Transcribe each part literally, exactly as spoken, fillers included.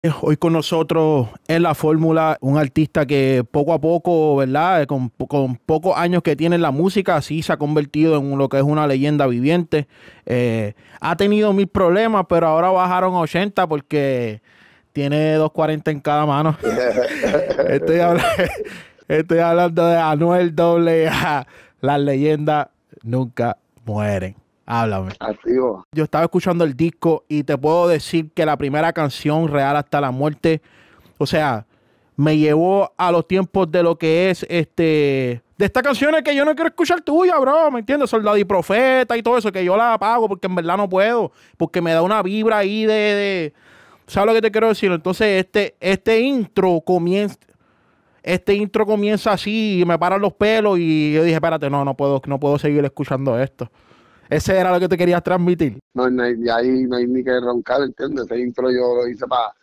Hoy con nosotros en la fórmula un artista que poco a poco, ¿verdad? Con, con pocos años que tiene en la música, así se ha convertido en lo que es una leyenda viviente. Eh, ha tenido mil problemas, pero ahora bajaron a ochenta porque tiene doscientos cuarenta en cada mano. Estoy, habla estoy hablando de Anuel A A. Las leyendas nunca mueren. Háblame. Activo. Yo estaba escuchando el disco y te puedo decir que la primera canción, Real hasta la muerte, o sea, me llevó a los tiempos de lo que es este... De estas canciones que yo no quiero escuchar tuya, bro, ¿me entiendes? Soldado y Profeta y todo eso, que yo la apago porque en verdad no puedo, porque me da una vibra ahí de... de ¿sabes lo que te quiero decir? Entonces este, este intro comienza... Este intro comienza así y me paran los pelos y yo dije, espérate, no, no puedo, no puedo seguir escuchando esto. Ese era lo que te querías transmitir. No, no hay, de ahí no hay ni que roncar, ¿entiendes? Ese intro yo lo hice para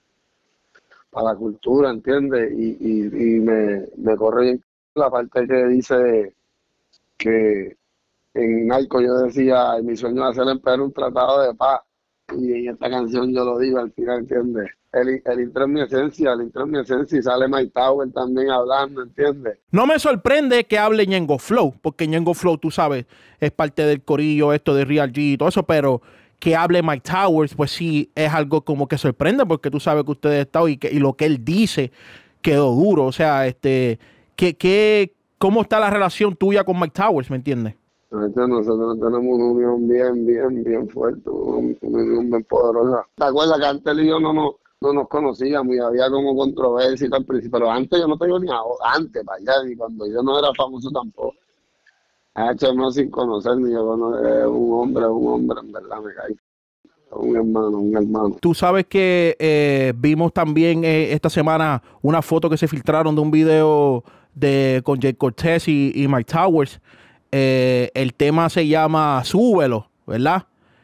para la cultura, ¿entiendes? Y, y, y me, me corre bien la parte que dice que en Narco yo decía, mi sueño es hacer en Perú un tratado de paz. Y en esta canción yo lo digo al final, ¿entiendes? El, el intro es mi esencia, el intro es mi esencia y sale Mike Tower también hablando, ¿entiendes? No me sorprende que hable Ñengo Flow, porque Ñengo Flow, tú sabes, es parte del corillo esto de Real G y todo eso, pero que hable Mike Towers, pues sí, es algo como que sorprende, porque tú sabes que ustedes están y, que, y lo que él dice quedó duro. O sea, este, que, que, ¿cómo está la relación tuya con Mike Towers, me entiendes? Nosotros tenemos una unión bien, bien, bien fuerte, una unión bien poderosa. ¿Te acuerdas que antes él y yo no nos, no nos conocíamos y había como controversia y tal, pero antes yo no tengo ni ahora, antes para allá, y cuando yo no era famoso tampoco. Ha hecho no sin conocer, ni yo conocer, un hombre, un hombre, en verdad me cae. Un hermano, un hermano. Tú sabes que eh, vimos también eh, esta semana una foto que se filtraron de un video de con Jay Cortez y, y Mike Towers. Eh, el tema se llama Súbelo, ¿verdad?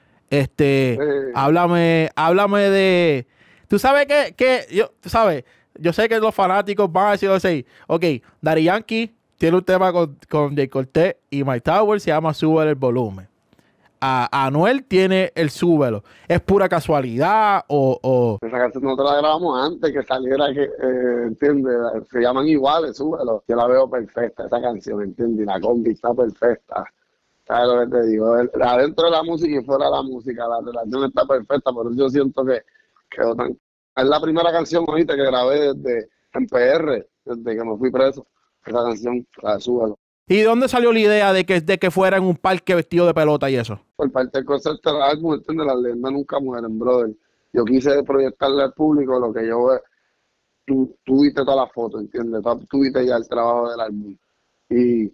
Este, Eh, háblame, háblame de. Tú sabes que, que yo, tú sabes, yo sé que los fanáticos van a decir así, ok, Daddy Yankee tiene un tema con, con Jay Cortez y Mike Towers, se llama Súbelo el volumen. A Anuel tiene el Súbelo. ¿Es pura casualidad o, o...? Esa canción nosotros la grabamos antes que saliera, que, eh, ¿entiendes? Se llaman iguales, súbelo. Yo la veo perfecta, esa canción, ¿entiendes? Y la combi está perfecta. ¿Sabes lo que te digo? El, adentro de la música y fuera de la música, la relación está perfecta, pero yo siento que quedó tan... Es la primera canción, ahorita que grabé desde en P R, desde que me fui preso. Esa canción, la de Súbelo. ¿Y de dónde salió la idea de que, de que fuera en un parque vestido de pelota y eso? Por parte del concepto del álbum, ¿entiendes? Las leyendas nunca mueren, brother. Yo quise proyectarle al público lo que yo veo. Tú, tú viste todas las fotos, ¿entiendes? Tú, tú viste ya el trabajo del álbum. Y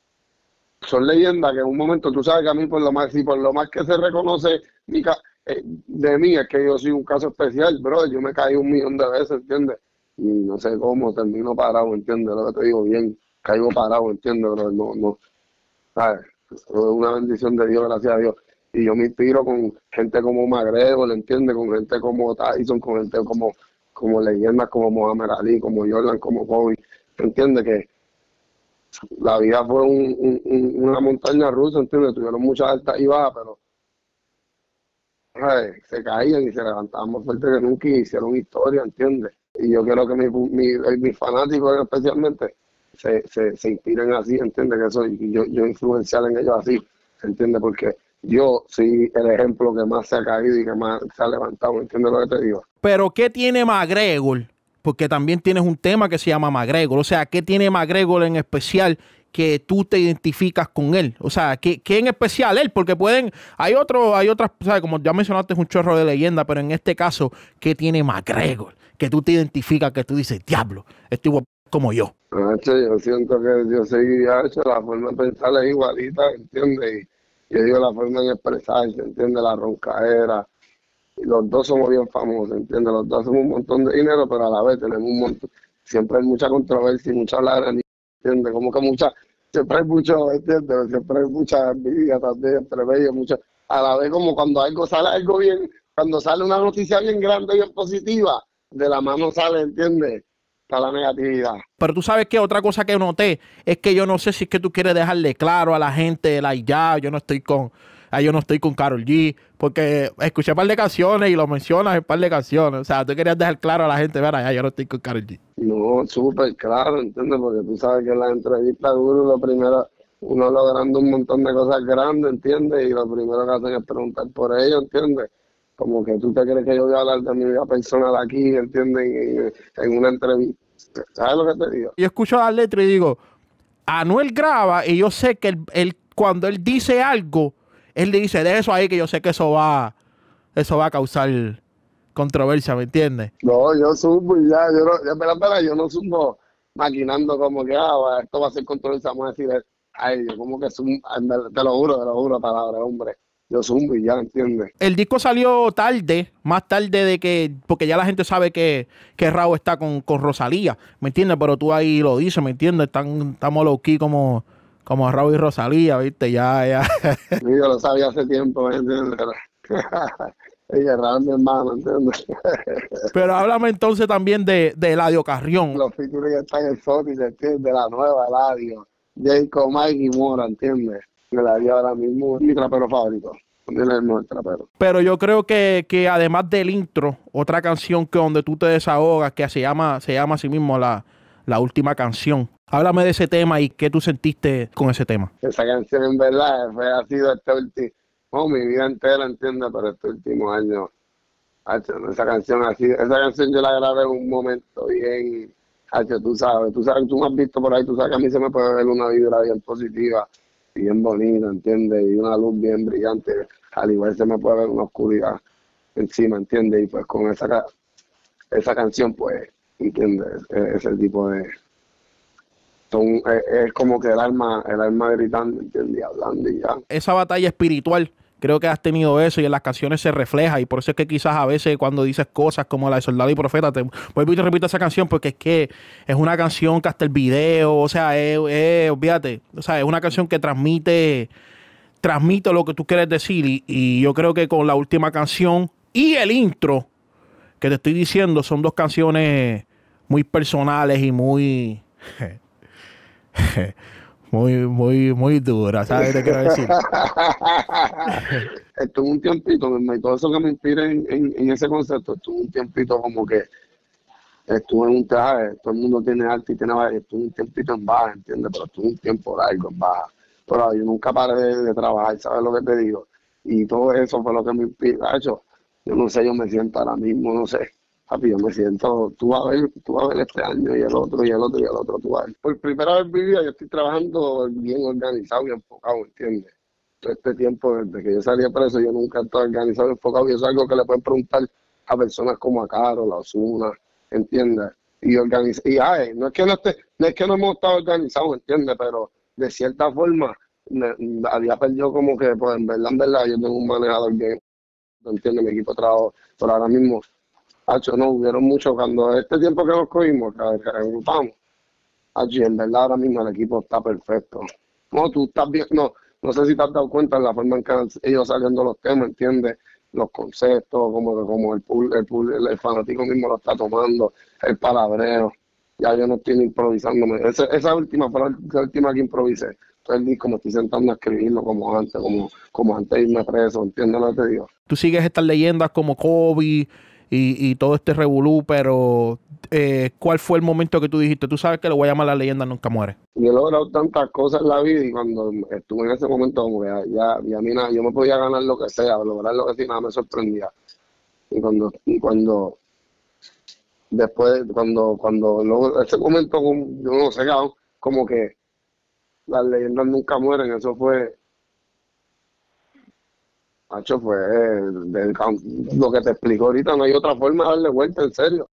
son leyendas que en un momento, tú sabes que a mí por lo más, si por lo más que se reconoce mi ca eh, de mí es que yo soy un caso especial, brother. Yo me caí un millón de veces, ¿entiendes? Y no sé cómo termino parado, ¿entiendes? Lo que te digo, bien, caigo parado, ¿entiendes, brother? No, no, ¿sabes? Es una bendición de Dios, gracias a Dios. Y yo me inspiro con gente como McGregor, ¿entiendes? Con gente como Tyson, con gente como, como leyendas como Muhammad Ali, como Jordan, como Kobe. ¿Entiendes? Que la vida fue un, un, un, una montaña rusa, ¿entiendes? Tuvieron muchas altas y bajas, pero ¿sabes? Se caían y se levantaban más fuerte que nunca y hicieron historia, ¿entiendes? Y yo quiero que mis mi, mi fanáticos especialmente se, se, se inspiren así, ¿entiendes? Que soy yo, yo influenciar en ellos así, ¿entiendes? Porque yo soy el ejemplo que más se ha caído y que más se ha levantado, ¿entiendes lo que te digo? Pero ¿qué tiene McGregor? Porque también tienes un tema que se llama McGregor. O sea, ¿qué tiene McGregor en especial que tú te identificas con él? O sea, ¿qué, qué en especial él? Porque pueden, hay otro, hay otras, ¿sabes? Como ya mencionaste, es un chorro de leyenda, pero en este caso, ¿qué tiene McGregor? Que tú te identificas, que tú dices, diablo, este igual como yo. Hacho, yo siento que yo soy, hacho, la forma de pensar es igualita, ¿entiendes? Y yo digo la forma de expresarse, ¿entiendes? La roncaera. Y los dos somos bien famosos, ¿entiendes? Los dos hacemos un montón de dinero, pero a la vez tenemos un montón, siempre hay mucha controversia y mucha ladra, ¿entiendes? Como que mucha, siempre hay mucho, ¿entiendes? Siempre hay mucha envidia también entre ellos, mucha, a la vez como cuando algo sale algo bien, cuando sale una noticia bien grande y bien positiva, de la mano sale, ¿entiendes? Está la negatividad. Pero tú sabes que otra cosa que noté es que yo no sé si es que tú quieres dejarle claro a la gente, like, ya, yo no estoy con... ah, yo no estoy con Karol G, porque escuché un par de canciones y lo mencionas en un par de canciones. O sea, tú querías dejar claro a la gente, verá, ya yo no estoy con Karol G. No, súper claro, ¿entiendes? Porque tú sabes que en las entrevistas uno lo primero, uno logrando un montón de cosas grandes, ¿entiendes? Y lo primero que hacen es preguntar por ello, ¿entiendes? Como que tú te crees que yo voy a hablar de mi vida personal aquí, ¿entiendes? En, en una entrevista. ¿Sabes lo que te digo? Yo escucho las letras y digo, Anuel graba y yo sé que él, él, cuando él dice algo, él le dice de eso ahí que yo sé que eso va, eso va a causar controversia, ¿me entiendes? No, yo subo y ya, yo no, ya, espera, espera, yo no subo maquinando como que, ah, bueno, esto va a ser controversia, vamos a decir, ay, yo como que zumbo, te lo juro, te lo juro, palabra, hombre. Yo zumbo y ya, ¿entiendes? El disco salió tarde, más tarde de que, porque ya la gente sabe que, que Rauw está con, con Rosalía, ¿me entiendes? Pero tú ahí lo dices, ¿me entiendes? Están, estamos low key como, como Rauw y Rosalía, ¿viste? Ya, ya. Sí, yo lo sabía hace tiempo, ¿me entiendes? Ella era mi hermano, ¿entiendes? Pero háblame entonces también de, de Eladio Carrión. Los featuring están en Sony, ¿entiendes? De la nueva Eladio, Jacob, Mike y Mora, ¿entiendes? Eladio ahora mismo es mi trapero favorito. Él es el mejor trapero. Pero yo creo que, que además del intro, otra canción que donde tú te desahogas, que se llama, se llama así mismo la, la última canción. Háblame de ese tema y qué tú sentiste con ese tema. Esa canción en verdad fue, ha sido este último, no, mi vida entera, ¿entiendes? Pero este último año, esa canción así, esa canción yo la grabé en un momento bien, Hacho, tú sabes, tú sabes, tú me has visto por ahí, tú sabes que a mí se me puede ver una vibra bien positiva, bien bonita, ¿entiendes? Y una luz bien brillante, al igual se me puede ver una oscuridad encima, ¿entiendes? Y pues con esa, esa canción, pues, ¿entiendes? Es, es el tipo de... Son, es, es como que el alma, el alma gritando, ¿entiendes? Y hablando y ya. Esa batalla espiritual, creo que has tenido eso y en las canciones se refleja y por eso es que quizás a veces cuando dices cosas como la de Soldado y Profeta, te vuelvo y te repito esa canción porque es que es una canción que hasta el video, o sea, es, es olvídate, o sea, es una canción que transmite, transmite lo que tú quieres decir y, y yo creo que con la última canción y el intro que te estoy diciendo son dos canciones muy personales y muy... Muy, muy, muy dura, ¿sabes qué te quiero decir? Estuvo un tiempito, y todo eso que me inspira en, en, en ese concepto, estuvo un tiempito como que estuve en un traje, todo el mundo tiene arte y tiene baja, estuve un tiempito en baja, ¿entiendes? Pero estuve un tiempo largo en baja. Pero yo nunca paré de, de trabajar, ¿sabes lo que te digo? Y todo eso fue lo que me inspira. Hecho, yo no sé, yo me siento ahora mismo, no sé. Papi, yo me siento, tú vas a ver, tú vas a ver este año y el otro y el otro y el otro, tú vas a ver. Por primera vez en mi vida yo estoy trabajando bien organizado y enfocado, ¿entiendes? Todo este tiempo, desde que yo salí preso, yo nunca he estado organizado y enfocado y eso es algo que le pueden preguntar a personas como a Karol, a Ozuna, ¿entiendes? Y organiza, y ay, no es que no esté, no es que no hemos estado organizados, ¿entiendes? Pero de cierta forma, me, había perdido como que, pues en verdad, en verdad, yo tengo un manejador bien, ¿entiendes? Mi equipo de trabajo, pero ahora mismo, Hacho, no, hubieron mucho, cuando este tiempo que nos cogimos, que, que agrupamos, Hacho, en verdad ahora mismo el equipo está perfecto. No, tú estás bien, no, no sé si te has dado cuenta en la forma en que han ido saliendo los temas, ¿entiendes? Los conceptos, como, como el, pool, el, pool, el, el fanático mismo lo está tomando, el palabreo, ya yo no estoy improvisándome. Esa, esa última fue la, la última que improvisé. Entonces, el como estoy sentando a escribirlo como antes, como, como antes de irme preso, ¿entiendes lo que te digo? Tú sigues estas leyendas como Kobe, Y, y todo este revolú, pero eh, ¿cuál fue el momento que tú dijiste? Tú sabes que lo voy a llamar La Leyenda Nunca Muere. Yo he logrado tantas cosas en la vida y cuando estuve en ese momento, como que ya, ya a mí nada, yo me podía ganar lo que sea, lograr lo que sea, nada me sorprendía. Y cuando, y cuando después, cuando, cuando luego, ese momento, yo no sé, como que las leyendas nunca mueren, eso fue, macho, fue el, del, lo que te explico ahorita, no hay otra forma de darle vuelta, en serio.